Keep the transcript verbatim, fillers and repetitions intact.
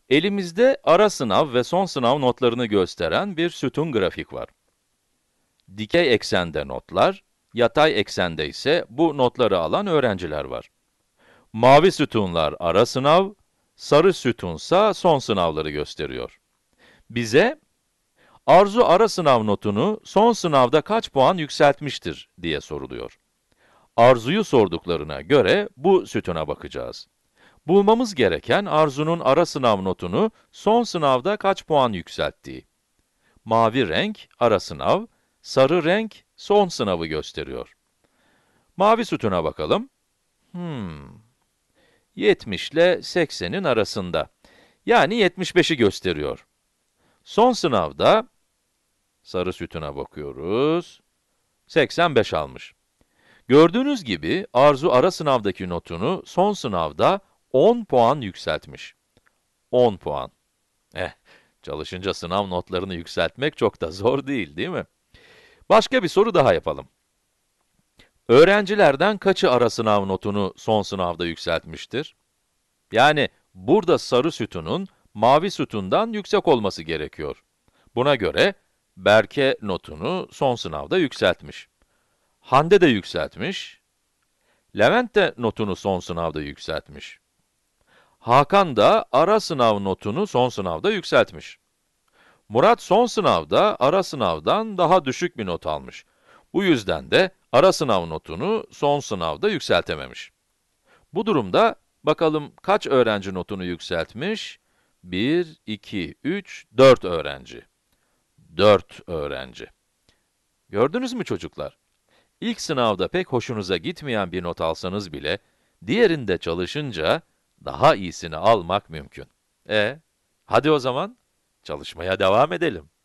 Elimizde ara sınav ve son sınav notlarını gösteren bir sütun grafik var. Dikey eksende notlar, yatay eksende ise bu notları alan öğrenciler var. Mavi sütunlar ara sınav, sarı sütunsa son sınavları gösteriyor. Bize, Arzu ara sınav notunu son sınavda kaç puan yükseltmiştir diye soruluyor. Arzu'yu sorduklarına göre bu sütuna bakacağız. Bulmamız gereken Arzu'nun ara sınav notunu son sınavda kaç puan yükselttiği. Mavi renk ara sınav, sarı renk son sınavı gösteriyor. Mavi sütuna bakalım. Hmm, yetmiş ile seksenin arasında. Yani yetmiş beşi gösteriyor. Son sınavda, sarı sütuna bakıyoruz, seksen beş almış. Gördüğünüz gibi, Arzu ara sınavdaki notunu son sınavda on puan yükseltmiş. on puan. Eh, çalışınca sınav notlarını yükseltmek çok da zor değil, değil mi? Başka bir soru daha yapalım. Öğrencilerden kaçı ara sınav notunu son sınavda yükseltmiştir? Yani, burada sarı sütunun, mavi sütundan yüksek olması gerekiyor. Buna göre, Berke notunu son sınavda yükseltmiş. Hande de yükseltmiş. Levent de notunu son sınavda yükseltmiş. Hakan da ara sınav notunu son sınavda yükseltmiş. Murat son sınavda ara sınavdan daha düşük bir not almış. Bu yüzden de ara sınav notunu son sınavda yükseltememiş. Bu durumda bakalım kaç öğrenci notunu yükseltmiş? bir, iki, üç, dört öğrenci. dört öğrenci. Gördünüz mü çocuklar? İlk sınavda pek hoşunuza gitmeyen bir not alsanız bile, diğerinde çalışınca daha iyisini almak mümkün. E, hadi o zaman çalışmaya devam edelim.